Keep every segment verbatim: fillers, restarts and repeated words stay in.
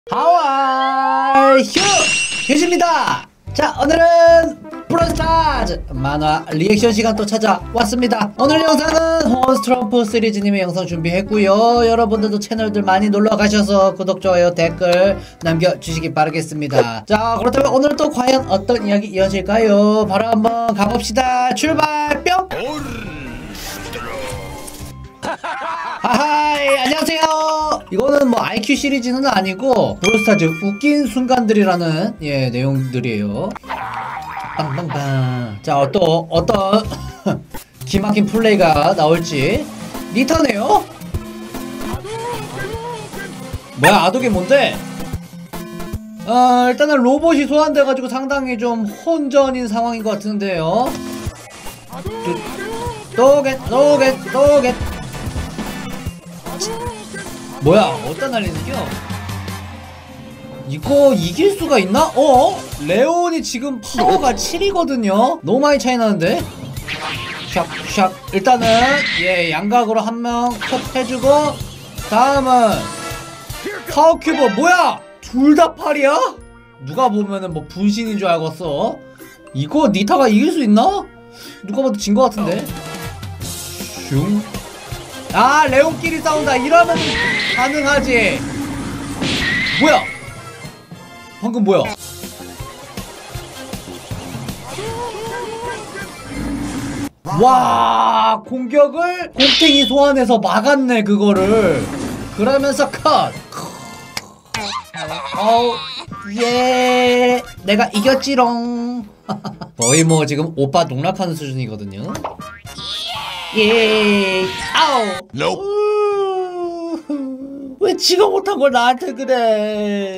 하와이 휴! 휴즈입니다. 자, 오늘은 브롤스타즈 만화 리액션 시간 또 찾아왔습니다. 오늘 영상은 홈스트럼프 시리즈님의 영상 준비했고요. 여러분들도 채널들 많이 놀러가셔서 구독, 좋아요, 댓글 남겨주시기 바라겠습니다. 자, 그렇다면 오늘 또 과연 어떤 이야기 이어질까요? 바로 한번 가봅시다. 출발 뿅! 하하이, 안녕하세요. 이거는 뭐 아이큐 시리즈는 아니고 브롤스타즈 웃긴 순간들이라는 예 내용들이에요. 빵빵빵. 자, 또 어떤 기막힌 플레이가 나올지. 니터네요? 뭐야, 아독이 뭔데? 어, 일단은 로봇이 소환돼가지고 상당히 좀 혼전인 상황인 것 같은데요. 또겟 또겟 또겟. 뭐야, 어디다 날리는겨? 이거 이길 수가 있나? 어? 레온이 지금 파워가 칠이거든요? 너무 많이 차이 나는데? 샥샥. 일단은 예 양각으로 한 명 컷 해주고, 다음은 파워 큐브. 뭐야? 둘 다 팔이야? 누가 보면은 뭐 분신인 줄 알겠어. 이거 니타가 이길 수 있나? 누가 봐도 진 것 같은데? 슝. 아, 레온끼리 싸운다. 이러면 가능하지. 뭐야? 방금 뭐야? 와, 공격을 곰탱이 소환해서 막았네, 그거를. 그러면서 컷. 어우, 예, 내가 이겼지롱. 거의 뭐 지금 오빠 농락하는 수준이거든요. 예, 아우. Nope. 왜 지가 못한 걸 나한테 그래?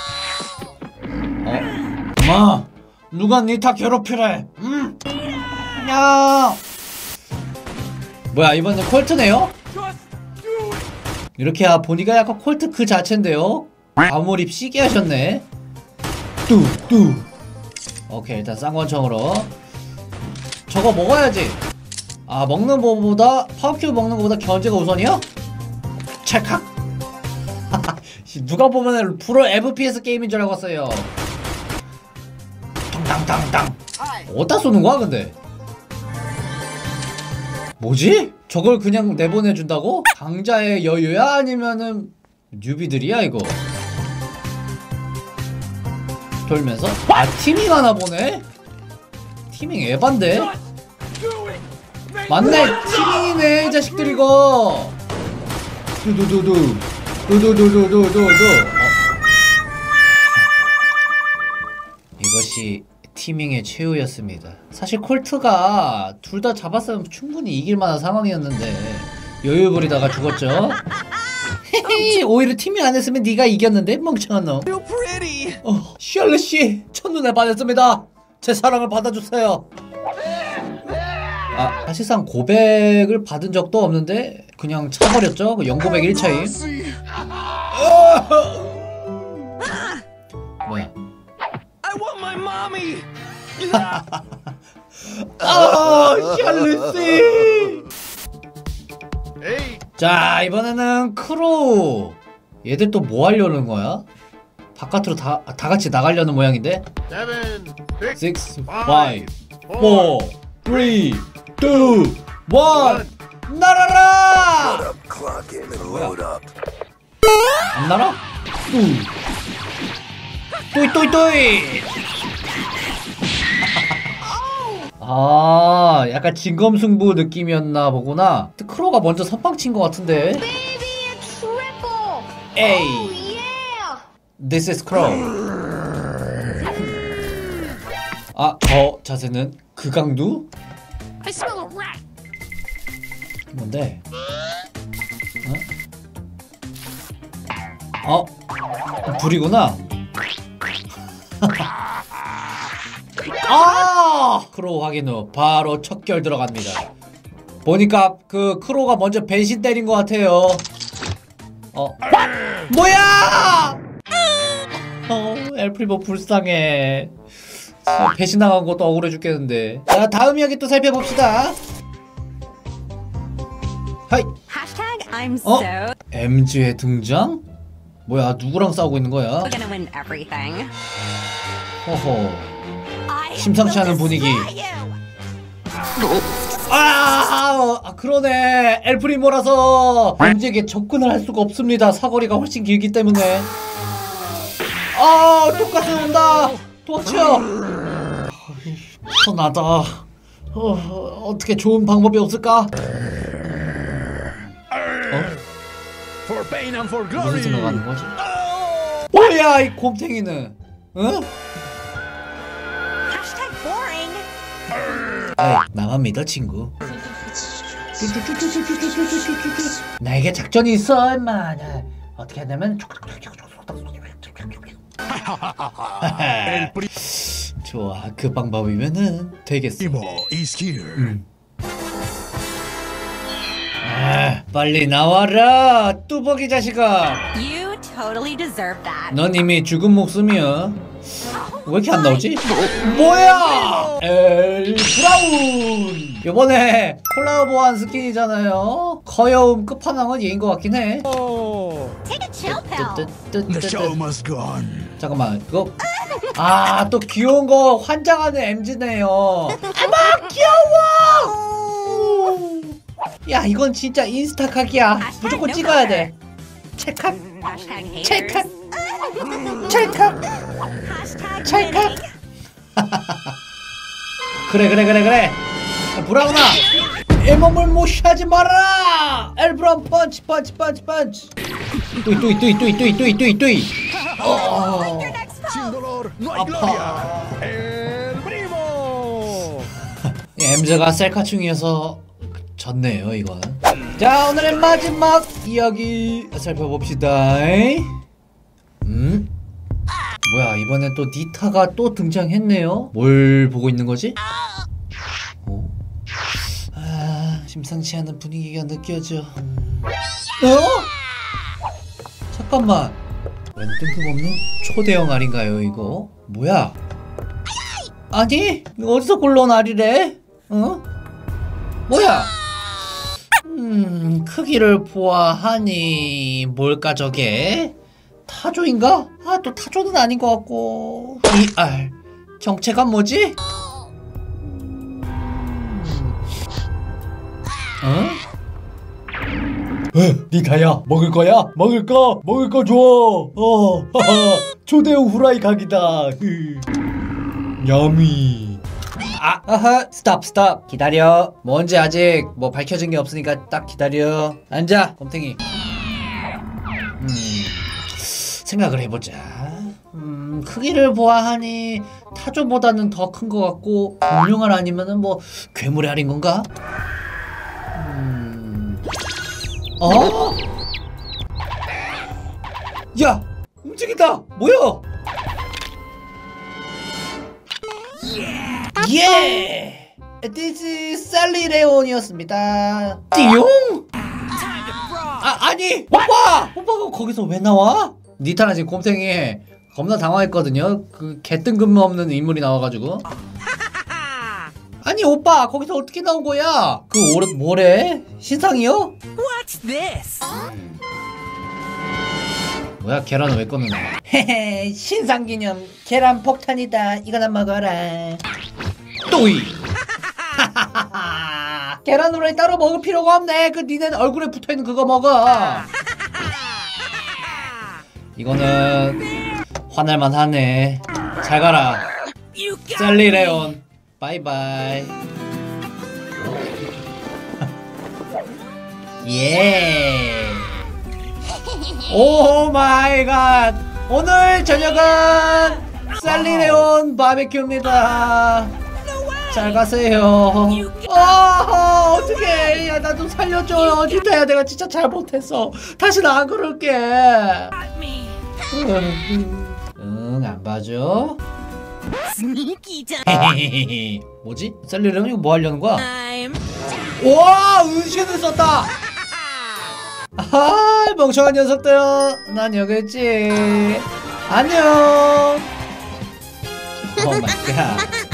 어? 마, 누가 니타 괴롭히래? 음. 야. 뭐야, 이번엔 콜트네요? 이렇게 보니까 약간 콜트 그 자체인데요? 과몰입 시게 하셨네. 뚜뚜. 오케이, 일단 쌍권총으로 저거 먹어야지. 아, 먹는 거보다 파워큐브 먹는 거보다 견제가 우선이야? 찰칵. 누가 보면 프로 에프피에스 게임인 줄 알았어요. 탕탕탕탕. 어디다 쏘는 거야 근데? 뭐지? 저걸 그냥 내보내준다고? 강자의 여유야? 아니면은 뉴비들이야 이거? 돌면서? 아, 티밍 하나 보네? 티밍 에반데? 맞네, 티밍이네 이 자식들 이거. 두두두두 두두두두두두두. 어. 이것이 티밍의 최후였습니다. 사실 콜트가 둘 다 잡았으면 충분히 이길만한 상황이었는데 여유 부리다가 죽었죠. 헤헤, 오히려 티밍 안 했으면 네가 이겼는데 멍청한 놈. 어, 샬롯씨 첫눈에 반했습니다. 제 사랑을 받아주세요. 아, 사실상 고백을 받은 적도 없는데 그냥 차버렸죠? 그 영고백 일 차임. 뭐야? 아, 샬롯씨. 자, 이번에는 크로우. 얘들 또 뭐 하려는 거야? 바깥으로 다, 다 같이 나가려는 모양인데? 육, 오, 사, 삼, 이, 일 날아라! 뭐야? 안 날아? 또이 또이 또이. 아, 약간 진검승부 느낌이었나 보구나. 크로가 먼저 선빵 친 것 같은데. 에이, this is Crow. 아, 저 자세는 극강두? 뭔데? 어? 어? 불이구나? 아! 크로우 확인 후 바로 척결 들어갑니다. 보니까 그 크로우가 먼저 배신 때린 것 같아요. 어? 뭐야! 어, 엘프리모 불쌍해. 배신 나간 것도 억울해 죽겠는데. 자, 다음 이야기 또 살펴봅시다. 하이. 어? 엠지의 등장? 뭐야, 누구랑 싸우고 있는 거야? We're gonna win everything. 허허. I 심상치 않은 will 분위기. destroy you. 아, 아 그러네. 엘프리모라서 엠지에게 접근을 할 수가 없습니다. 사거리가 훨씬 길기 때문에. 아, 똑같이 온다. 도와줘. 편하다. 어, 어떻게 좋은 방법이 없을까? 어? For pain and for 무슨 glory. 생각하는 거지? 뭐야, 이 곰탱이는? 응? Hashtag boring. 에이, 나만 믿어, 친구. 나에게 작전이 있어, 임마. 나 어떻게 하냐면 좋아, 그 방법이면은 되겠어. Primo is here. 음. 아, 빨리 나와라, 뚜벅이 자식아. You totally deserve that. 넌 이미 죽은 목숨이야. 왜 이렇게 안 나오지? 뭐야? 엘 브라운. 이번에 콜라보한 스킨이잖아요. 커여움 끝판왕은 얘인 것 같긴 해. Oh, Take a chill pill. the show must go on. 잠깐만, 이거 아, 또 귀여운 거 환장하는 엠지네요. 어머, 귀여워. 야, 이건 진짜 인스타 각이야. 무조건 찍어야 돼. 찰칵, Hashtag 찰칵, haters. 찰칵. Hashtag 찰칵. winning. 그래 그래 그래 그래. 야, 브라운아, 이 몸을 무시하지 마라. 엘브라운 펀치 펀치 펀치 펀치. 뚜이 뚜이 뚜이 뚜이 뚜이 뚜이 뚜이 뚜이. 어. Your next Sin foe. dolor, no hay Apa. gloria. El primo. 엠즈가 셀카충이어서 졌네요, 이건. 자, 오늘의 마지막 이야기 살펴봅시다. 음? 뭐야, 이번엔 또 니타가 또 등장했네요. 뭘 보고 있는 거지? 어? 아, 심상치 않은 분위기가 느껴져. 음. 어? 잠깐만. 웬 뜬금없는 초대형 알인가요, 이거? 뭐야? 아니? 어디서 굴러온 알이래? 어? 뭐야? 음, 크기를 보아하니 뭘까 저게? 타조인가? 아, 또 타조는 아닌 것 같고. 이 알 정체가 뭐지? 어? 에, 니타야, 먹을 거야? 먹을 거? 먹을 거 줘. 어, 하하, 초대형 후라이 각이다. 야미. 아, 아하, 스탑, 스탑. 기다려. 뭔지 아직 뭐 밝혀진 게 없으니까 딱 기다려. 앉아, 곰탱이. 음, 생각을 해보자. 음, 크기를 보아하니 타조보다는 더 큰 것 같고, 공룡알 아니면은 뭐 괴물의 알인 건가? 음, 어? 야, 움직인다. 뭐야? 예! This is 살리레온이었습니다. 띠용? 아, 아니! 오빠! 오빠가 거기서 왜 나와? 니타는 지금 곰탱이 겁나 당황했거든요. 그 개뜬금없는 인물이 나와가지고. 아니, 오빠 거기서 어떻게 나온 거야? 그 오래 뭐래? 신상이요? What's this? 뭐야, 계란은 왜 꺼내나? 헤헤, 신상기념 계란 폭탄이다. 이거나 먹어라. 또이. 계란 후라이 따로 먹을 필요가 없네. 그 니네 얼굴에 붙어있는 그거 먹어. 이거는 화날만 하네. 잘 가라, 셀리레온. 바이바이. 예. 오 마이 갓. 오늘 저녁은 살리레온 바베큐입니다. 잘 가세요. 아, 어떡해. 야, 나 좀 살려줘. 니타야, 내가 진짜 잘못했어. 다시는 안 그럴게. 응, 안 봐줘. 뭐지? 살리레온 이거 뭐 하려는 거야? I'm 와, 은신을 썼다. 아, 멍청한 녀석들. 난 여기 있지. 안녕. 오 마이 갓.